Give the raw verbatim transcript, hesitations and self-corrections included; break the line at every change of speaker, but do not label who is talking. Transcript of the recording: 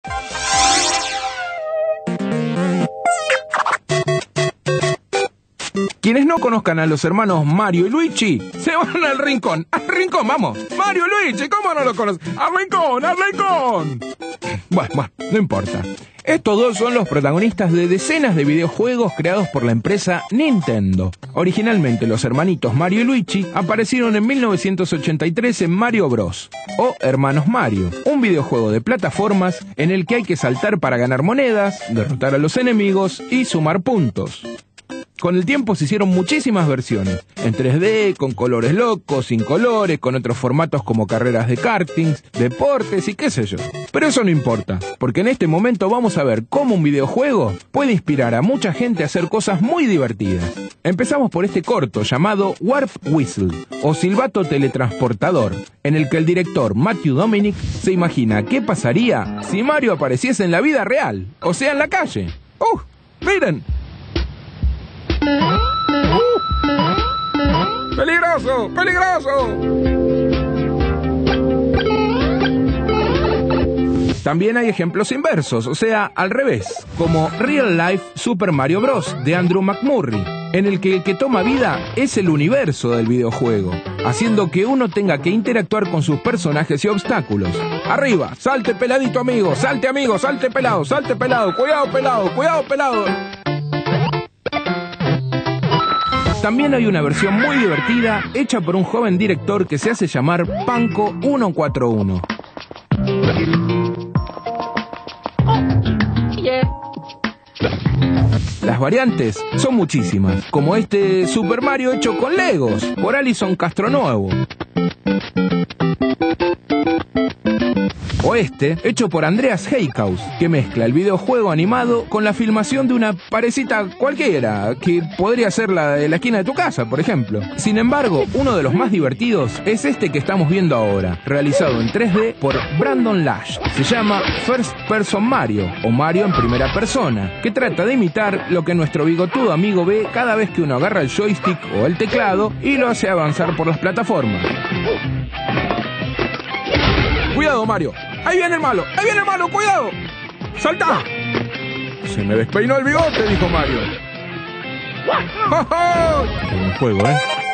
Quienes no conozcan a los hermanos Mario y Luigi, se van al rincón. ¡Al rincón, vamos! ¡Mario y Luigi! ¿Cómo no los conocen? ¡Al rincón! ¡Al rincón! Bueno, bueno, no importa. Estos dos son los protagonistas de decenas de videojuegos creados por la empresa Nintendo. Originalmente, los hermanitos Mario y Luigi aparecieron en mil novecientos ochenta y tres en Mario Bros. O Hermanos Mario, un videojuego de plataformas en el que hay que saltar para ganar monedas, derrotar a los enemigos y sumar puntos. Con el tiempo se hicieron muchísimas versiones, en tres D, con colores locos, sin colores, con otros formatos como carreras de kartings, deportes y qué sé yo. Pero eso no importa, porque en este momento vamos a ver cómo un videojuego puede inspirar a mucha gente a hacer cosas muy divertidas. Empezamos por este corto llamado Warp Whistle, o silbato teletransportador, en el que el director Matthew Dominic se imagina qué pasaría si Mario apareciese en la vida real, o sea, en la calle. ¡Uh! ¡Miren! ¡Uh! ¡Peligroso! ¡Peligroso! También hay ejemplos inversos, o sea, al revés, como Real Life Super Mario Bros. De Andrew McMurray, en el que el que toma vida es el universo del videojuego, haciendo que uno tenga que interactuar con sus personajes y obstáculos. ¡Arriba! ¡Salte peladito, amigo! ¡Salte, amigo! ¡Salte pelado! ¡Salte pelado! ¡Cuidado, pelado! ¡Cuidado, pelado! También hay una versión muy divertida hecha por un joven director que se hace llamar Panko ciento cuarenta y uno. Las variantes son muchísimas, como este Super Mario hecho con Legos por Alison Castronuevo. O este, hecho por Andreas Heikaus, que mezcla el videojuego animado con la filmación de una parecita cualquiera, que podría ser la de la esquina de tu casa, por ejemplo. Sin embargo, uno de los más divertidos es este que estamos viendo ahora, realizado en tres D por Brandon Lash. Se llama First Person Mario, o Mario en primera persona, que trata de imitar lo que nuestro bigotudo amigo ve cada vez que uno agarra el joystick o el teclado y lo hace avanzar por las plataformas. ¡Cuidado, Mario! ¡Ahí viene el malo! ¡Ahí viene el malo! ¡Cuidado! ¡Salta! Se me despeinó el bigote, dijo Mario. ¡Ja, ja! Qué buen juego, ¿eh?